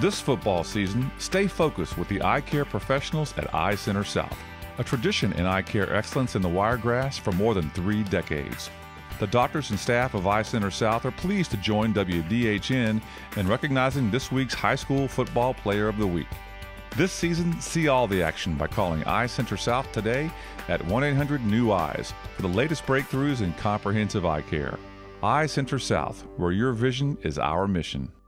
This football season, stay focused with the eye care professionals at Eye Center South, a tradition in eye care excellence in the Wiregrass for more than 3 decades. The doctors and staff of Eye Center South are pleased to join WDHN in recognizing this week's High School Football Player of the Week. This season, see all the action by calling Eye Center South today at 1-800-NEW-EYES for the latest breakthroughs in comprehensive eye care. Eye Center South, where your vision is our mission.